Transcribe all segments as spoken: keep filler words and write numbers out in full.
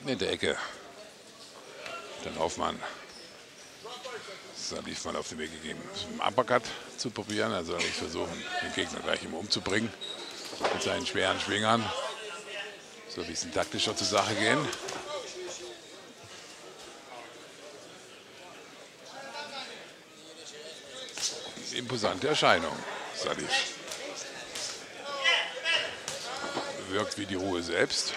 in der Ecke. Dann Hoffmann. Salif mal auf den Weg gegeben, einen Uppercut zu probieren. Also nicht versuchen, den Gegner gleich immer umzubringen mit seinen schweren Schwingern. So ein bisschen taktischer zur Sache gehen. Imposante Erscheinung, Salif. Wirkt wie die Ruhe selbst.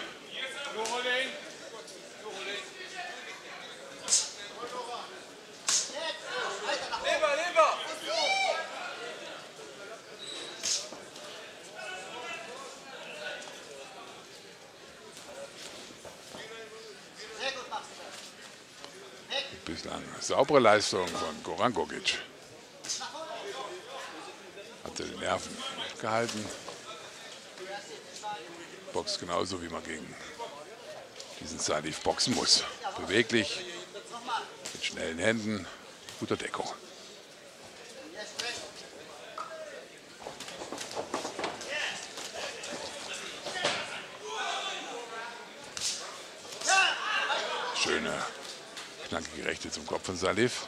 Bislang saubere Leistung von Goran Gogic. Hat er die Nerven gehalten. Boxt genauso, wie man gegen diesen Salif boxen muss. Beweglich, mit schnellen Händen, guter Deckung. Schöne, knackige Rechte zum Kopf von Salif.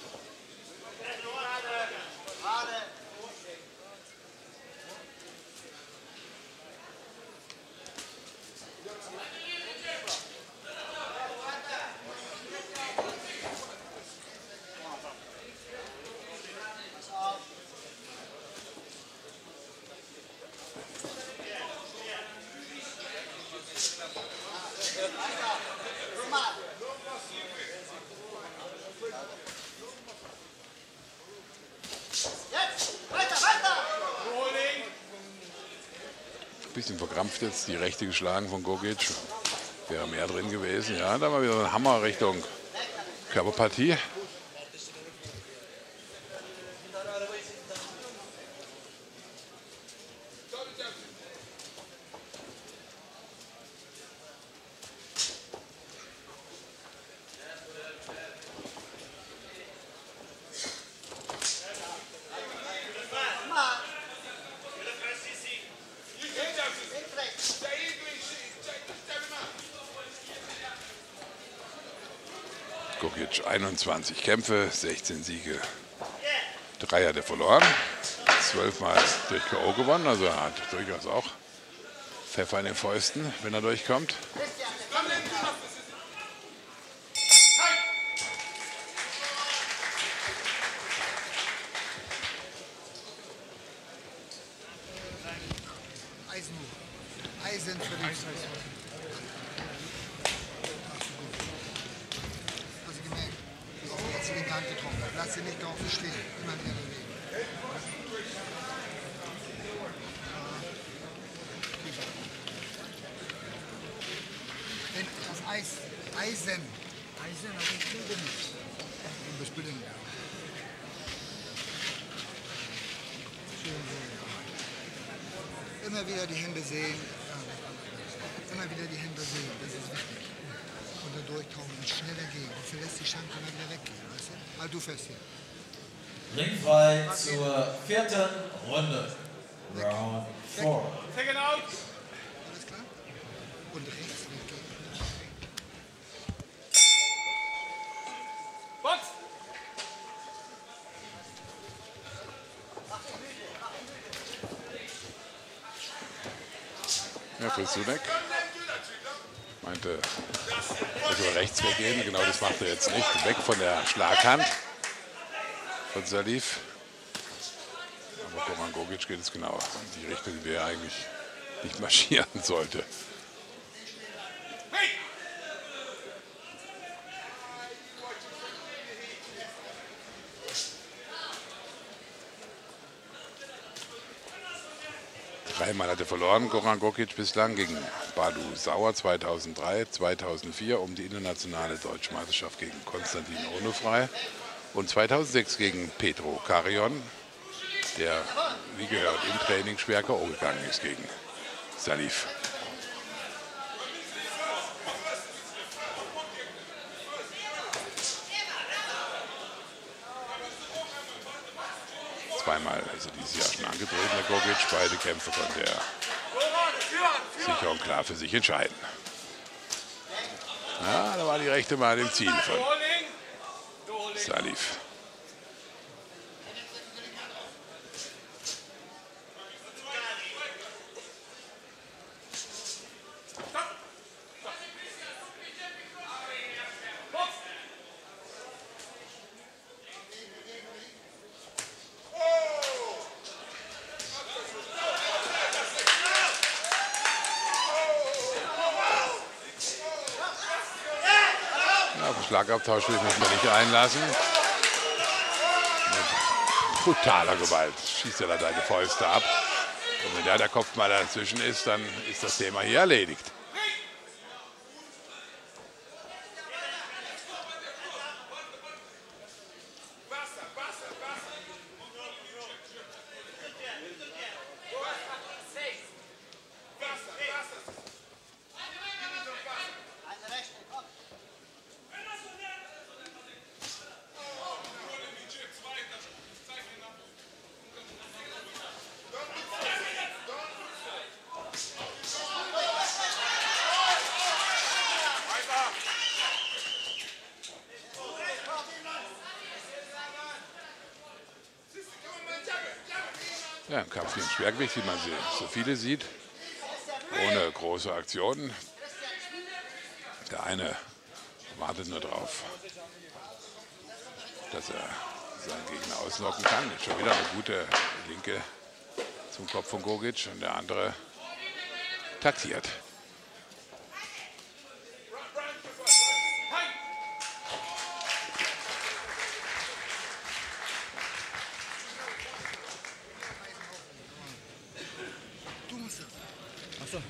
Bisschen verkrampft jetzt, die Rechte geschlagen von Gogic. Wäre mehr drin gewesen. Ja, da war wieder ein Hammer Richtung Körperpartie. Gogic einundzwanzig Kämpfe, sechzehn Siege, drei hat er verloren, zwölfmal durch K O gewonnen, also er hat durchaus auch Pfeffer in den Fäusten, wenn er durchkommt. Eisen, Eisen für den die Hand getroffen hat. Lass sie nicht drauf stehen. Immer wieder bewegen. Wenn das Eis, Eisen. Eisen, aber ich will nicht. Du bist blind. Schön so, ja. Immer wieder die Hände sehen. Immer wieder die Hände sehen. Das ist wichtig. Und dann durchtauchen und schneller gehen. Du verlässt die Schranke immer wieder weggehen, weißt du? Halt du fest hier. Ringfrei zur vierten Runde. Round four. Second out. Alles klar? Und rechts weggehen. Box! Ja, für Sunek. Meinte, dass er rechts weggehen. Genau das macht er jetzt nicht. Weg von der Schlaghand von Salif. Aber Goran Gogic geht es genau in die Richtung, in die er eigentlich nicht marschieren sollte. Dreimal hat er verloren, Goran Gogic bislang, gegen Badu Sauer zweitausenddrei, zweitausendvier um die internationale Deutschmeisterschaft gegen Konstantin Onufray und zweitausendsechs gegen Petro Karion, der, wie gehört, im Training schwer K O gegangen ist gegen Salif. Zweimal ist er dieses Jahr schon angetreten, der Gogic. Beide Kämpfe konnte er sicher und klar für sich entscheiden. Ja, da war die rechte mal im Ziel von Salif. Auf den Schlagabtausch will ich mich mal nicht einlassen. Mit brutaler Gewalt schießt er da seine Fäuste ab. Und wenn da der Kopf mal dazwischen ist, dann ist das Thema hier erledigt. Ja, im Kampf gegen Schwergewicht, wie man so viele sieht, ohne große Aktionen. Der eine wartet nur drauf, dass er seinen Gegner auslocken kann. Jetzt schon wieder eine gute Linke zum Kopf von Gogic und der andere taktiert. Achso.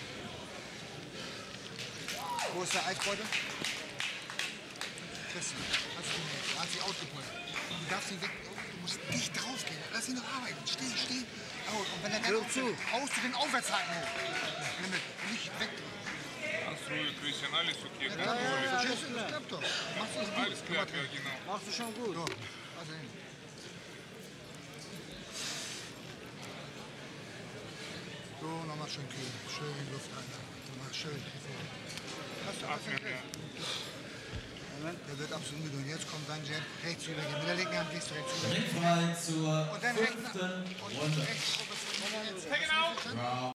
Wo ist der Eisbeutel? Christian, hast du ihn? Er hat sich ausgepult. Du darfst ihn weg. Du musst nicht rausgehen. Lass ihn noch arbeiten. Steh, steh. Out. Und wenn er dann aufhört, haust du den Aufwärtshaken hoch. Damit. Nicht weg. Ganz ruhig, Christian. Alles okay. Ja, ja, ja, das klappt doch. Machst du es gut. Alles klar, ja, genau. Machst du schon gut. So. Also hin. So, nochmal schön kühl. Schön in die Luft rein. Nochmal schön. Hast du Atmen, ja. Der wird absolut müde. Und jetzt kommt dann Jab rechts rüber. Mit der linken Hand gehst du rechts rüber. Ringfrei zur Und dann rechts. fünften Und Runde. rechts.